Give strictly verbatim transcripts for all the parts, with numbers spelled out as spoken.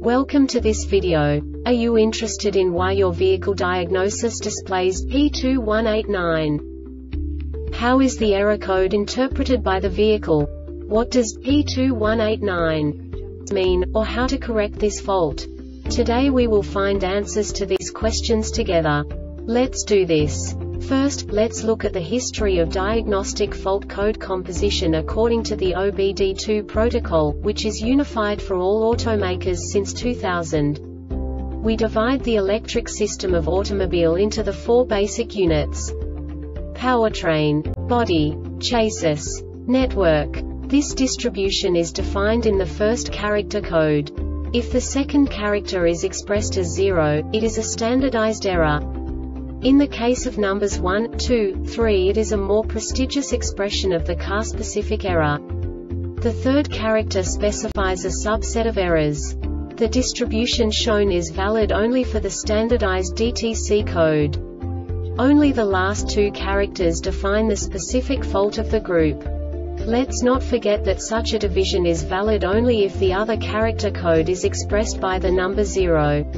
Welcome to this video. Are you interested in why your vehicle diagnosis displays P two one eight nine? How is the error code interpreted by the vehicle? What does P two one eight nine mean, or how to correct this fault? Today we will find answers to these questions together. Let's do this. First, let's look at the history of diagnostic fault code composition according to the O B D two protocol, which is unified for all automakers since two thousand. We divide the electric system of automobile into the four basic units: powertrain, body, chassis, network. This distribution is defined in the first character code. If the second character is expressed as zero, it is a standardized error. In the case of numbers one, two, three, it is a more prestigious expression of the car-specific error. The third character specifies a subset of errors. The distribution shown is valid only for the standardized D T C code. Only the last two characters define the specific fault of the group. Let's not forget that such a division is valid only if the other character code is expressed by the number zero.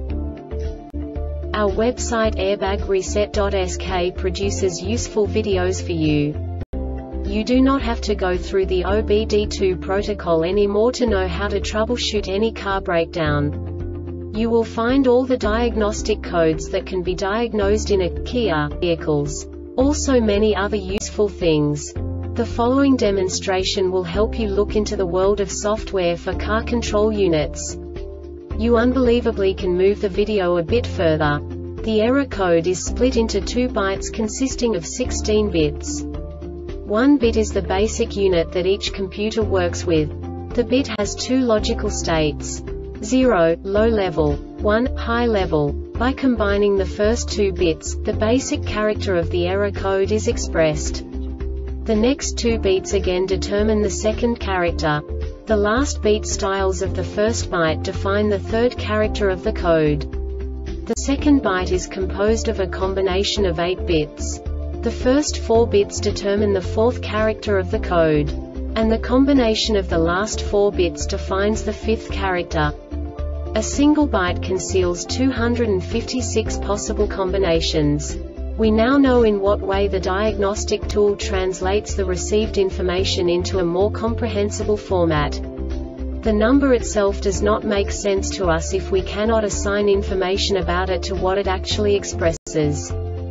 Our website airbag reset dot S K produces useful videos for you. You do not have to go through the O B D two protocol anymore to know how to troubleshoot any car breakdown. You will find all the diagnostic codes that can be diagnosed in a Kia vehicles. Also many other useful things. The following demonstration will help you look into the world of software for car control units. You unbelievably can move the video a bit further. The error code is split into two bytes consisting of sixteen bits. One bit is the basic unit that each computer works with. The bit has two logical states: zero, low level, one, high level. By combining the first two bits, the basic character of the error code is expressed. The next two beats again determine the second character. The last beat styles of the first byte define the third character of the code. The second byte is composed of a combination of eight bits. The first four bits determine the fourth character of the code. And the combination of the last four bits defines the fifth character. A single byte conceals two hundred fifty-six possible combinations. We now know in what way the diagnostic tool translates the received information into a more comprehensible format. The number itself does not make sense to us if we cannot assign information about it to what it actually expresses.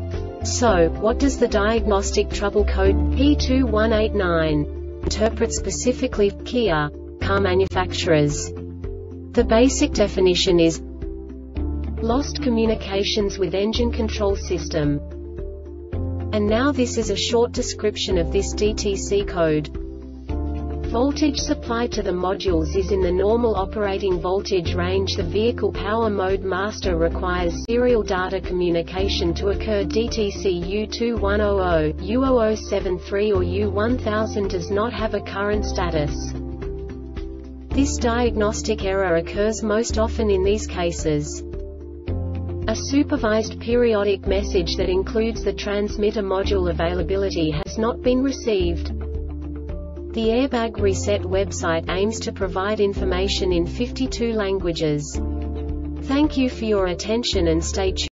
So, what does the diagnostic trouble code P two one eight nine interpret specifically for Kia car manufacturers? The basic definition is lost communications with engine control system. And now this is a short description of this D T C code. Voltage supplied to the modules is in the normal operating voltage range. The vehicle power mode master requires serial data communication to occur. D T C U two one zero zero, U zero zero seven three or U one thousand does not have a current status. This diagnostic error occurs most often in these cases: a supervised periodic message that includes the transmitter module availability has not been received. The Airbag Reset website aims to provide information in fifty-two languages. Thank you for your attention and stay tuned.